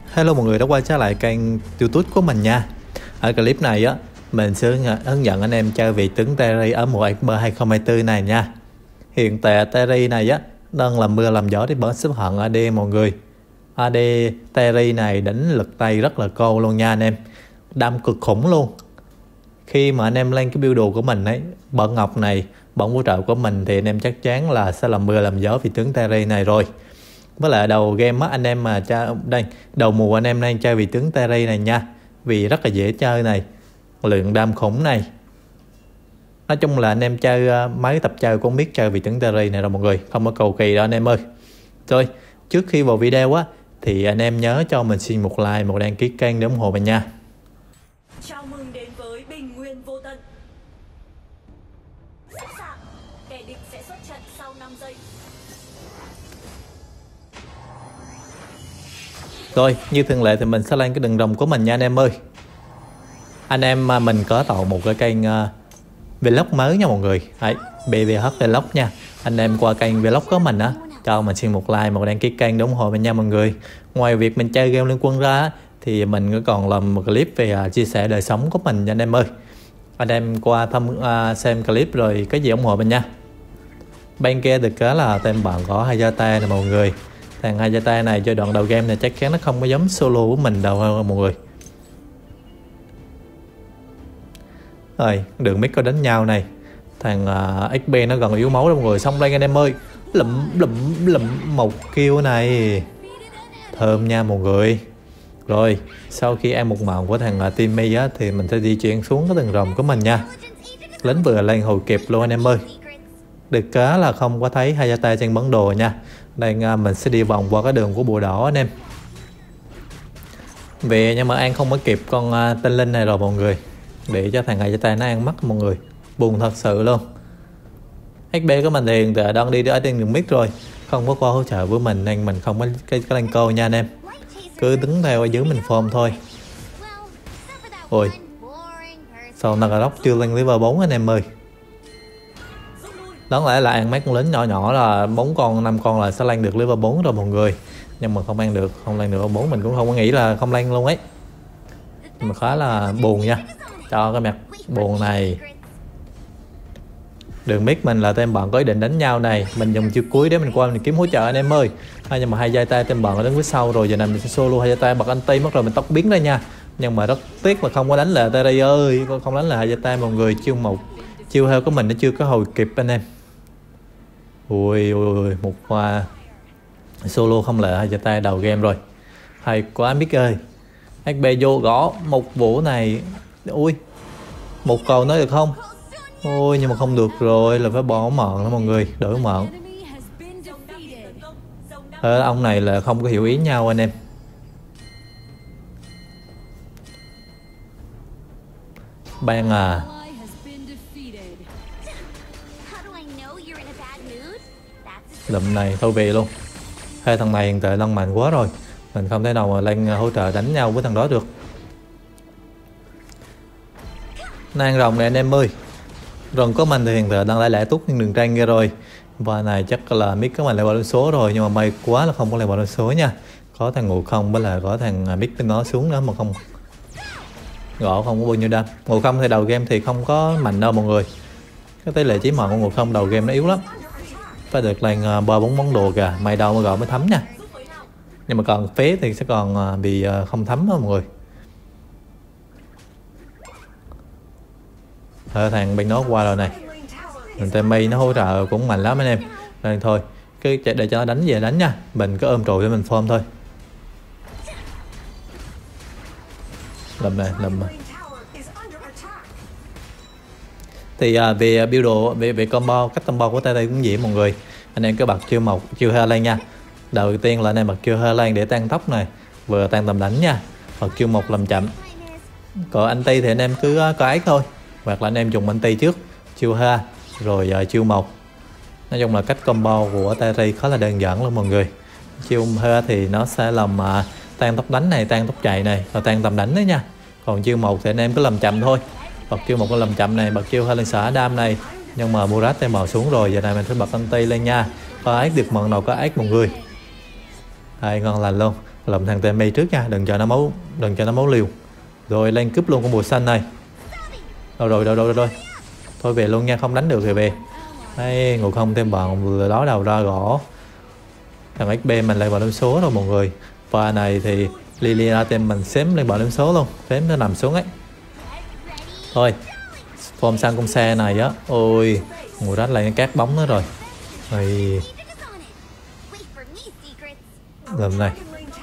Hello mọi người đã quay trở lại kênh YouTube của mình nha. Ở clip này á, mình sẽ hướng dẫn anh em chơi vị tướng Terry ở mùa Xp 2024 này nha. Hiện tại Terry này á đang làm mưa làm gió để bớt xếp hạng AD mọi người. AD Terry này đánh lực tay rất là cô luôn nha anh em. Đam cực khủng luôn. Khi mà anh em lên cái build đồ của mình ấy, bận ngọc này, bận vũ trợ của mình thì anh em chắc chắn là sẽ làm mưa làm gió vị tướng Terry này rồi. Với lại đầu game á, anh em mà đây đầu mùa anh em đang chơi vị tướng Terry này nha, vì rất là dễ chơi này, lượng đam khủng này. Nói chung là anh em chơi mấy tập chơi cũng biết chơi vị tướng Terry này rồi mọi người, không có cầu kỳ đâu anh em ơi. Rồi trước khi vào video á thì anh em nhớ cho mình xin một like, một đăng ký kênh để ủng hộ mình nha. Chào mừng đến với Bình Nguyên Vô Tận. Sẵn sàng, kẻ địch sẽ xuất trận sau 5 giây. Rồi, như thường lệ thì mình sẽ lên cái đường rồng của mình nha anh em ơi. Anh em mà mình có tạo một cái kênh vlog mới nha mọi người. Đấy, BVH Vlog nha. Anh em qua kênh vlog của mình á, cho mình xin một like, một đăng ký kênh để ủng hộ mình nha mọi người. Ngoài việc mình chơi game Liên Quân ra thì mình còn làm một clip về chia sẻ đời sống của mình nha anh em ơi. Anh em qua xem clip rồi cái gì ủng hộ mình nha. Bên kia được cái là tên bạn có Hayate nè mọi người. Thằng Hayate này cho đoạn đầu game này chắc chắn nó không có giống solo của mình đâu mọi người. Rồi đường mid có đánh nhau này. Thằng XP nó gần yếu máu đó mọi người. Xong đây anh em ơi, lụm một kill này, thơm nha mọi người. Rồi sau khi ăn một màu của thằng Timmy á thì mình sẽ di chuyển xuống cái tầng rồng của mình nha. Lính vừa lên hồi kịp luôn anh em ơi. Được cái là không có thấy Hayate trên bản đồ nha. Đây mình sẽ đi vòng qua cái đường của bùa đỏ anh em. Về nhưng mà An không có kịp con tinh linh này rồi mọi người, để cho thằng Hayate nó ăn mất mọi người. Buồn thật sự luôn. XP của mình thì hiện tại đang đi ở trên đường mid rồi, không có qua hỗ trợ với mình nên mình không có cái lane câu nha anh em. Cứ đứng theo ở dưới mình form thôi. Ôi sao Nagarok chưa lên level 4 anh em ơi. Đáng lẽ là ăn mấy con lính nhỏ nhỏ là 4 con 5 con là sẽ lên được level 4 rồi mọi người, nhưng mà không ăn được, không lên được level 4. Mình cũng không có nghĩ là không lên luôn ấy, mà khá là buồn nha. Cho cái mặt buồn này. Đường mid mình là tên bạn có ý định đánh nhau này, mình dùng chiêu cuối để mình qua mình kiếm hỗ trợ anh em ơi. Nhưng mà Hayate tên bạn ở đứng phía sau rồi, giờ này mình sẽ solo Hayate bật anti mất rồi mình tóc biến ra nha. Nhưng mà rất tiếc là không có đánh lại Terry ơi, không đánh lại Hayate mọi người. Chiêu một chiêu heo của mình nó chưa có hồi kịp anh em. Ui một hoa solo không lại Hayate đầu game rồi. Hay quá Mick ơi. XP vô gõ một vũ này. Ui một cầu nói được không? Ôi nhưng mà không được rồi, là phải bỏ mọn đó mọi người, đổi mọn. Ông này là không có hiểu ý nhau anh em. Ban à. Lụm này thôi về luôn. Hai thằng này hiện tại đang mạnh quá rồi, mình không thể nào mà lên hỗ trợ đánh nhau với thằng đó được. Nàng rồng này anh em ơi. Rồng của mình thì hiện tại đang lại tút những đường tranh kia rồi. Và này chắc là mic của mình lại vào lên số rồi, nhưng mà may quá là không có lại vào lên số nha. Có thằng Ngộ Không với là có thằng mic nó xuống nữa mà không gõ không có bao nhiêu đam. Ngộ Không thì đầu game thì không có mạnh đâu mọi người. Cái tỷ lệ chí mạng của Ngộ Không đầu game nó yếu lắm, phải được lên 3-4 món đồ kìa, may đâu mà gọi mới thấm nha. Nhưng mà còn phế thì sẽ còn bị không thấm đó mọi người. Thằng bên nó qua rồi này, thằng Timmy nó hỗ trợ cũng mạnh lắm anh em. Nên thôi cứ để cho nó đánh về đánh nha, mình cứ ôm trụ để mình form thôi. Lầm này lầm này. Thì về build đồ, về combo, cách combo của tay cũng dễ mọi người. Anh em cứ bật chiêu một chiêu hai lên nha. Đầu tiên là anh em bật chiêu hai lên để tăng tốc này, vừa tăng tầm đánh nha. Bật chiêu một làm chậm. Còn anti thì anh em cứ có ấy thôi, hoặc là anh em dùng anti trước chiêu 2 rồi chiêu 1. Nói chung là cách combo của Terry khá là đơn giản luôn mọi người. Chiêu 2 thì nó sẽ làm tăng tốc đánh này, tăng tốc chạy này, và tăng tầm đánh đấy nha. Còn chiêu 1 thì anh em cứ làm chậm thôi. Bật chiêu 1 làm chậm này, bật chiêu 2 lên xả đam này. Nhưng mà Murat tay màu xuống rồi, giờ này mình phải bật anti lên nha. Có ếch được mận nào có ếch mọi người. Đây ngon lành luôn. lụm thằng Temi trước nha, đừng cho nó máu liều. Rồi lên cướp luôn con bùa xanh này. Đâu rồi. Thôi về luôn nha, không đánh được thì về. Đấy, Ngộ Không thêm bọn vừa đó đầu ra gõ. Thằng XP mình lại vào lên số rồi mọi người. Pha này thì Lilia tem mình xém lên bỏ lên số luôn, xém nó nằm xuống ấy. Thôi form sang con xe này á, ôi ngồi rách lại cát bóng nữa rồi. Thì lần này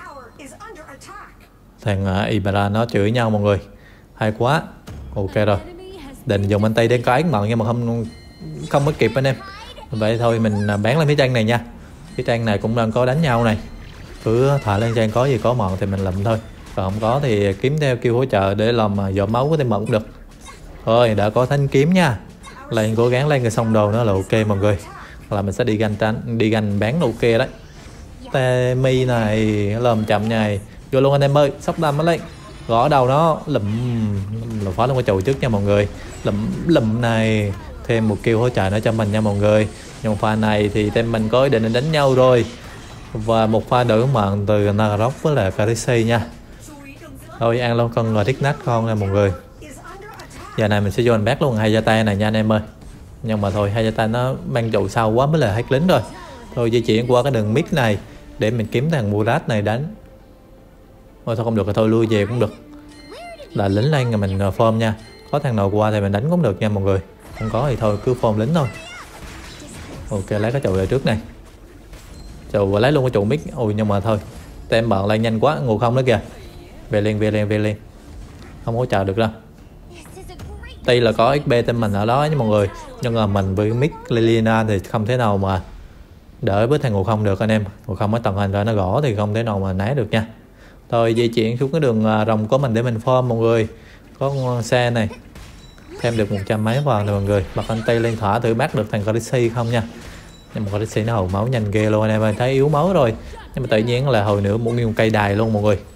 thằng Ibara nó chửi nhau mọi người, hay quá. Ok rồi, định dùng anh tay để có ác mộng nhưng mà không có kịp anh em. Vậy thôi mình bán lên phía trang này nha. Phía trang này cũng đang có đánh nhau này, cứ thả lên trang có gì có mọn thì mình lụm thôi, còn không có thì kiếm theo kêu hỗ trợ để làm dọn máu của tên mận cũng được. Thôi đã có thanh kiếm nha, lên cố gắng lên cái xong đồ nữa là ok mọi người, là mình sẽ đi ganh bán ok đấy. Temi này làm chậm nhài vô luôn anh em ơi, sóc đâm nó lên gõ đầu nó lụm phá luôn cái chầu trước nha mọi người. Lụm này thêm một kêu hỗ trợ nữa cho mình nha mọi người. Nhưng pha này thì team mình có ý định đánh nhau rồi, và một pha đỡ mạng từ Nagarock với là Khaleesi nha. Thôi ăn luôn con thích nát con nha mọi người. Giờ này mình sẽ vô anh bác luôn Hayate này nha anh em ơi. Nhưng mà thôi Hayate nó mang trụ sau quá mới là hết lính rồi. Thôi di chuyển qua cái đường mid này để mình kiếm thằng Murat này đánh. Thôi không được thì thôi lui về cũng được, là lính lên rồi mình form nha. Có thằng nào qua thì mình đánh cũng được nha mọi người, không có thì thôi cứ form lính thôi. Ok lấy cái trụ về trước này, trụ lấy luôn cái trụ mid. Ôi nhưng mà thôi tem bạn lên nhanh quá, Ngộ Không đó kìa. Về liền không hỗ trợ được đâu. Tuy là có XP tên mình ở đó nha mọi người, nhưng mà mình với mid Liliana thì không thể nào mà đỡ với thằng Ngộ Không được anh em. Ngộ Không mới tận hình ra nó gõ thì không thể nào mà né được nha. Thôi di chuyển xuống cái đường rồng của mình để mình form mọi người. Có con xe này thêm được 100 mấy vào nè mọi người. Bật anh tay lên thỏa thử bắt được thằng Khaleesi không nha. Nhưng mà Khaleesi nó hầu máu nhanh ghê luôn anh em ơi, thấy yếu máu rồi. Nhưng mà tự nhiên là hồi nữa một nguyên cây đài luôn mọi người.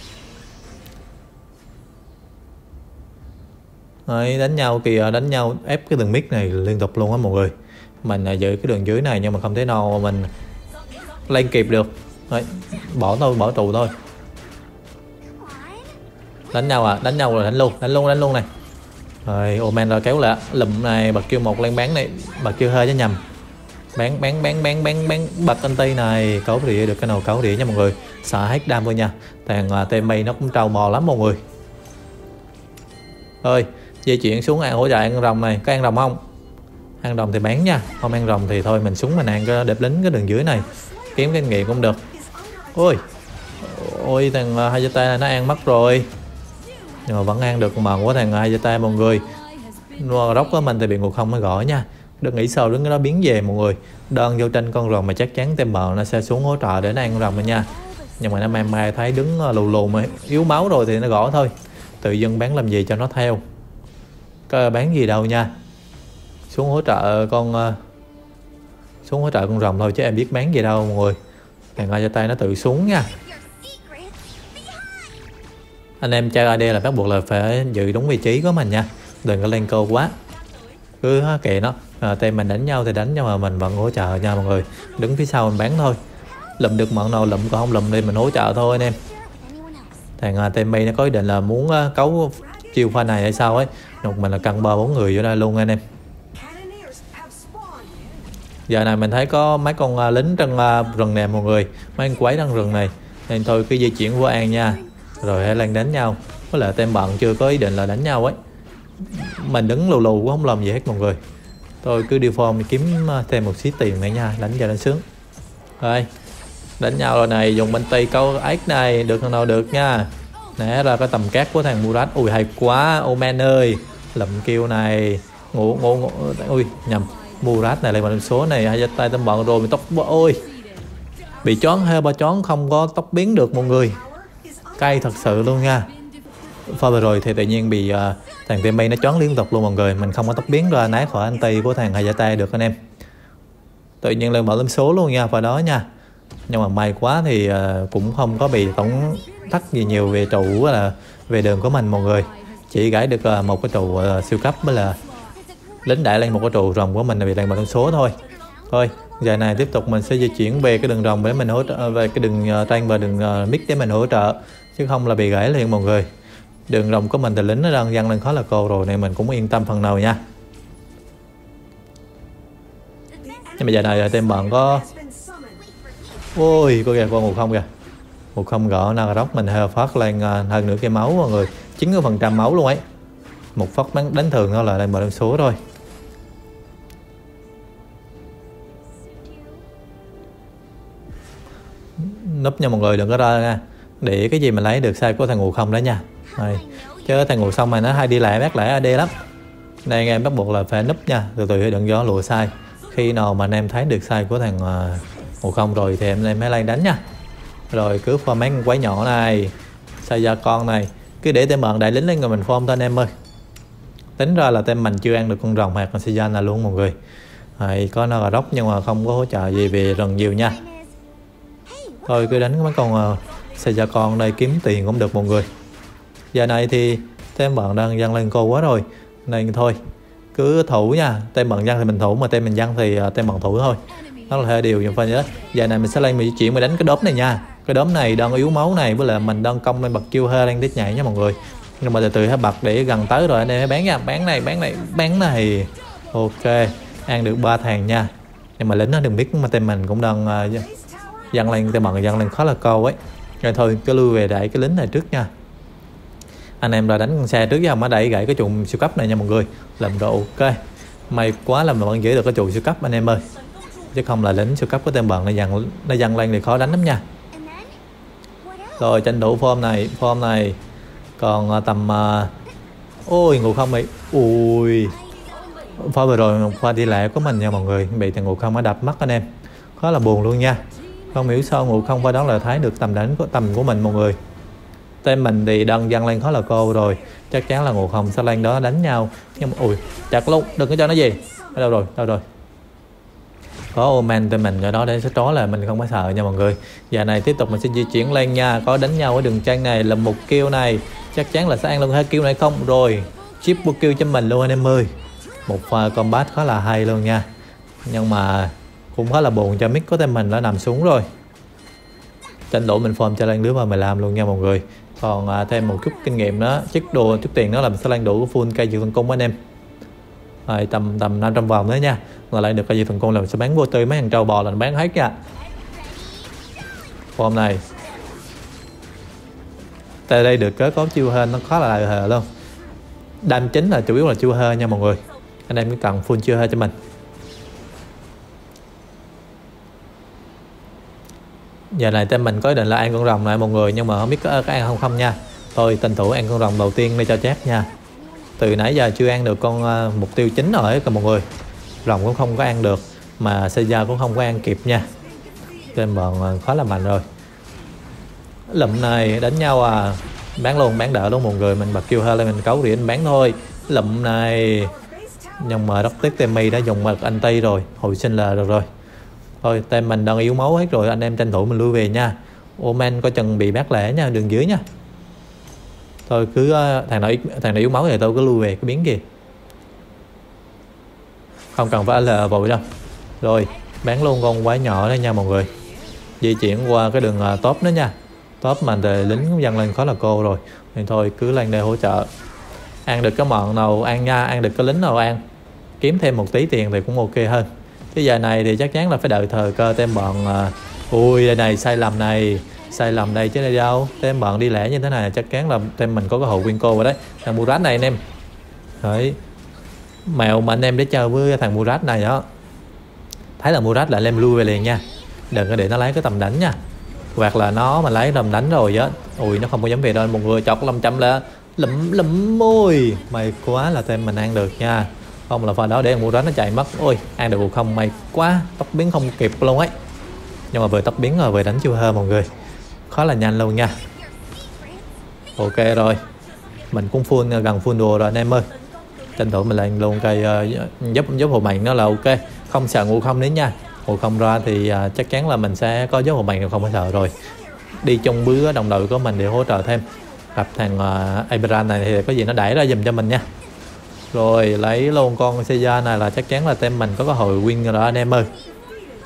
Đấy, đánh nhau kìa, đánh nhau ép cái đường mid này liên tục luôn á mọi người. Mình giữ cái đường dưới này nhưng mà không thể nào mà mình lên kịp được. Đấy, bỏ trụ thôi. Đánh nhau rồi đánh luôn này. Rồi Omen rồi kéo lại lụm này, bật kêu một lên bán này, bật kêu hơi chứ nhầm. Bán bật anh Tây này, cấu đĩa được cái nào cấu đĩa nha mọi người. Sợ hết đam thôi nha. Thằng Temi nó cũng trâu bò lắm mọi người. Thôi di chuyển xuống ăn hỗ trợ ăn rồng này, có ăn rồng không? Ăn rồng thì bán nha, không ăn rồng thì thôi mình xuống mình ăn cái đẹp lính cái đường dưới này, kiếm kinh nghiệm cũng được. Ôi thằng Hayate này nó ăn mất rồi, nhưng mà vẫn ăn được mòn của thằng Hayate mọi người. Rock của mình thì bị Ngộ Không mới gõ nha, đừng nghĩ sao đứng cái đó biến về mọi người. Đơn vô tranh con rồng mà chắc chắn tem bờ nó sẽ xuống hỗ trợ để nó ăn rồng rồi nha. Nhưng mà nó mai thấy đứng lù mà yếu máu rồi thì nó gõ thôi, tự dưng bán làm gì cho nó theo, có bán gì đâu nha. Xuống hỗ trợ con rồng thôi chứ em biết bán gì đâu mọi người. Thằng Hayate nó tự xuống nha. Anh em chơi AD là bắt buộc là phải giữ đúng vị trí của mình nha, đừng có lên câu quá, cứ kệ nó. Team mình đánh nhau thì đánh, nhưng mà mình vẫn hỗ trợ nha mọi người, đứng phía sau mình bán thôi. Lụm được mận nào lụm, còn không lụm thì mình hỗ trợ thôi anh em. Thằng Temi nó có ý định là muốn cấu chiêu pha này hay sao ấy, một mình là căng 3-4 người vô đây luôn anh em. Giờ này mình thấy có mấy con lính trong rừng nè mọi người, mấy con quái trong rừng này, nên thôi cứ di chuyển qua An nha, rồi hãy lên đánh nhau. Với lại tem bận chưa có ý định là đánh nhau ấy, mình đứng lù cũng không làm gì hết mọi người. Tôi cứ đi form kiếm thêm một xí tiền nữa nha, đánh cho nó sướng. Rồi đánh nhau rồi này, dùng bên tay câu ếch này được thằng nào được nha, né ra cái tầm cát của thằng Murat. Ui hay quá Omen ơi, lụm kêu này. Ui nhầm, Murat này lên bằng số này. Hayate tâm bận rồi, mình tóc ôi bị chón hay ba chón, không có tóc biến được mọi người, cay thật sự luôn nha. Pha vừa rồi thì tự nhiên bị thằng Temi nó chón liên tục luôn mọi người, mình không có tóc biến ra né khỏi anh tay của thằng Hayate được anh em. Tự nhiên lên mở lên số luôn nha pha đó nha. Nhưng mà may quá thì cũng không có bị tổn thất gì nhiều về trụ là về đường của mình mọi người, chỉ gãy được một cái trụ siêu cấp với là lính đại lên một cái trụ rồng của mình là bị lên mở lên số thôi. Thôi giờ này tiếp tục mình sẽ di chuyển về cái đường rồng để mình hỗ trợ, về cái đường tranh và đường mid để mình hỗ trợ, chứ không là bị gãy liền mọi người. Đường rồng của mình thì lính nó đang dâng lên khá là cô rồi nên mình cũng yên tâm phần nào nha. Nhưng mà giờ này team bạn có, ôi có kìa con 10 kìa, 10 gõ Nagarock mình hơi phát lên hơn nửa cái máu mọi người, 90% máu luôn ấy. Một phát đánh thường thôi là lên mở số rồi. Núp nha mọi người, đừng có ra nha, để cái gì mình lấy được sai của thằng ngủ không đó nha. Rồi. Chứ thằng ngủ xong mà nó hay đi lại bác lại AD lắm, nên anh em bắt buộc là phải núp nha, từ từ đừng gió lùa sai. Khi nào mà anh em thấy được sai của thằng ngủ không rồi thì em mới lên đánh nha. Rồi cứ form mấy con quái nhỏ này, sai ra con này, cứ để tên bạn đại lính lên rồi mình form thôi anh em ơi. Tính ra là tên mình chưa ăn được con rồng hoặc con Seiya là luôn mọi người. Rồi, có Nagarock nhưng mà không có hỗ trợ gì về rừng nhiều nha. Thôi cứ đánh mấy con Seiya con đây kiếm tiền cũng được mọi người. Giờ này thì tên bạn đang dâng lên cô quá rồi nên thôi cứ thủ nha, tên bạn dân thì mình thủ, mà tên mình dân thì tên bạn thủ thôi, đó là hai điều. Nhưng phải nhớ giờ này mình sẽ lên mình chuyển, mình đánh cái đốm này nha, cái đốm này đang yếu máu này, với lại mình đang công lên bật chiêu hơi đang tích nhảy nha mọi người. Nhưng mà từ từ hãy bật để gần tới rồi anh em hãy bán nha, bán này ok, ăn được 3 thằng nha. Nhưng mà lính nó đừng biết mà tên mình cũng đang dâng lên, tên bạn dâng lên khá là cao ấy. Rồi thôi cứ lui về đẩy cái lính này trước nha, anh em ra đánh con xe trước chứ không có đẩy gãy cái trụ siêu cấp này nha mọi người. Làm độ ok, may quá là mình vẫn giữ được cái trụ siêu cấp anh em ơi, chứ không là lính siêu cấp của tên bạn nó dâng lên thì khó đánh lắm nha. Rồi tranh thủ form này còn tầm ôi ngủ không bị, ui pha vừa rồi pha đi lại của mình nha mọi người, bị thằng ngủ không ở đập mắt anh em, khá là buồn luôn nha. Không hiểu sao ngủ không pha đó là thấy được tầm của mình mọi người. Tên mình thì đang dâng lên khá là cô rồi, chắc chắn là ngủ không sẽ lên đó đánh nhau. Nhưng mà ui chặt luôn, đừng có cho nó gì. Ở đâu rồi có Omen tên mình ở đó để sẽ trói là mình không có sợ nha mọi người. Giờ này tiếp tục mình sẽ di chuyển lên nha, có đánh nhau ở đường tranh này là một kill này, chắc chắn là sẽ ăn luôn 2 kill này không. Rồi triple kill cho mình luôn anh em ơi, một pha combat khá là hay luôn nha. Nhưng mà cũng khá là buồn cho mic của tên mình đã nằm xuống rồi, tranh thủ mình form cho lên đứa vào 15 luôn nha mọi người. Còn thêm một chút kinh nghiệm đó, chút tiền đó là mình sẽ lên đủ full cây dự thần cung anh em. Rồi, tầm 500 vòng nữa nha, là lại được cây dự thần cung là mình sẽ bán vô tư, mấy thằng trâu bò là mình bán hết nha. Form này tại đây được có chiêu hên nó khá là lợi hại luôn. Đam chính là chủ yếu là chiêu hên nha mọi người, anh em cứ cần full chiêu hên cho mình. Giờ này tên mình có ý định là ăn con rồng này mọi người, nhưng mà không biết có ăn không nha. Thôi tranh thủ ăn con rồng đầu tiên để cho chép nha. Từ nãy giờ chưa ăn được con mục tiêu chính rồi ấy mọi người, rồng cũng không có ăn được, mà Seiya cũng không có ăn kịp nha. Tên bọn khá là mạnh rồi. Lụm này đánh nhau bán luôn, bán đỡ luôn mọi người, mình bật kêu hơi lên mình cấu điện bán thôi. Lụm này nhưng mà rất tiếc Temi đã dùng bật anh Tây rồi, hồi sinh là được rồi. Thôi tên mình đang yếu máu hết rồi, anh em tranh thủ mình lui về nha. Omen có chừng bị bác lẻ nha, đường dưới nha. Thôi cứ thằng nào yếu máu thì tôi cứ lui về cái biến kìa, không cần phải là vội đâu. Rồi bán luôn con quái nhỏ đây nha mọi người, di chuyển qua cái đường top nữa nha. Top mà thì lính cũng dâng lên khá là cô rồi, thì thôi cứ lên đây hỗ trợ. Ăn được cái mọn nào ăn nha, ăn được cái lính nào ăn, kiếm thêm một tí tiền thì cũng ok hơn. Cái giờ này thì chắc chắn là phải đợi thời cơ tem bọn ui đây này, sai lầm đây chứ đây đâu. Tem bọn đi lẻ như thế này chắc chắn là tem mình có cái hậu Winco rồi đấy. Thằng Murat này anh em, đấy mèo mà anh em để chơi với thằng Murat này đó, thấy là Murat là anh em lui về liền nha, đừng có để nó lấy cái tầm đánh nha. Hoặc là nó mà lấy tầm đánh rồi á, ui nó không có dám về đâu, một người chọc 500 là lụm môi, may quá là tem mình ăn được nha. Không là pha đó để Murat nó chạy mất. Ôi ăn được không, may quá, tóc biến không kịp luôn ấy. Nhưng mà vừa tóc biến rồi vừa đánh chưa hơn mọi người, khá là nhanh luôn nha. Ok rồi, mình cũng gần full đồ rồi anh em ơi, tranh thủ mình lên luôn cây giúp hộ mạnh nó là ok, không sợ ngủ không đến nha. Ngủ không ra thì chắc chắn là mình sẽ có giúp hộ mạnh, không phải sợ rồi. Đi chung với đồng đội của mình để hỗ trợ thêm. Gặp thằng Abraham này thì có gì nó đẩy ra giùm cho mình nha. Rồi lấy luôn con Seiya này là chắc chắn là tem mình có cơ hội win rồi đó anh em ơi.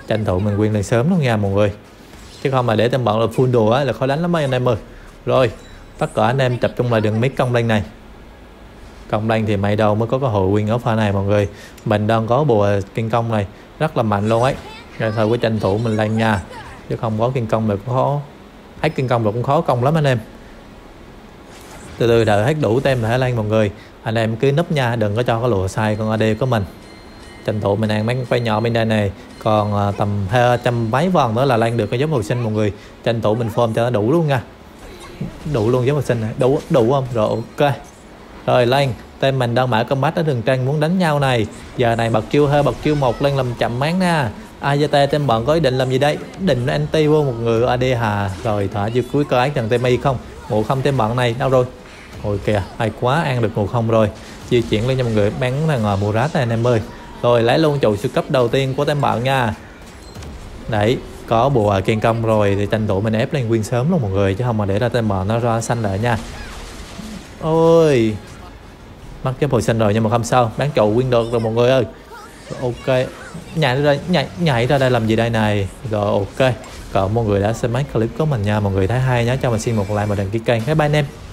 Tranh thủ mình win lên sớm luôn nha mọi người, chứ không mà để tên bọn là full đồ á là khó đánh lắm mấy anh em ơi. Rồi tất cả anh em tập trung lại đừng miss công lane này. Công lane thì mày đâu mới có cơ hội win ở pha này mọi người. Mình đang có bùa kinh công này rất là mạnh luôn ấy, rồi thôi cứ tranh thủ mình lên nha, chứ không có kinh công được cũng khó. Hết kinh công được cũng khó công lắm anh em. Từ từ đợi hết đủ tem là hãy lên mọi người. Anh em cứ núp nha, đừng có cho cái lùa sai con AD của mình. Tranh thủ mình ăn mấy quay nhỏ bên đây này, còn tầm 200 mấy vòng nữa là lên được cái giáp hồi sinh mọi người. Tranh thủ mình form cho nó đủ luôn nha, đủ luôn giáp hồi sinh này, đủ không? Rồi ok. Rồi lên, tên mình đang mở combat ở đường tranh muốn đánh nhau này. Giờ này bật chiêu 2 bật chiêu 1 lên làm chậm máng nha. AZT tên bọn có ý định làm gì đây? Định anti vô một người AD hà. Rồi thả chiêu cuối có ác thằng Temi không? Ngộ không tên bọn này đâu rồi? Ôi kìa, hay quá, ăn được ngộ không rồi. Di chuyển lên cho mọi người bắn thằng Murat này anh em ơi. Rồi lấy luôn trụ siêu cấp đầu tiên của tên bạn nha. Đấy, có bùa kiên công rồi thì tranh thủ mình ép lên win sớm luôn mọi người, chứ không mà để ra tên bọn nó ra xanh lại nha. Ôi mắc cái hồi sinh rồi nhưng mà không sao, bán trụ win được rồi mọi người ơi. Ok, nhảy ra đây làm gì đây này. Rồi ok, còn mọi người đã xem mấy clip của mình nha mọi người, thấy hay nhớ cho mình xin một like và đăng ký kênh. Bye bye anh em.